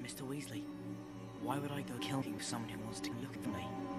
Mr. Weasley, why would I go killing someone who wants to look for me?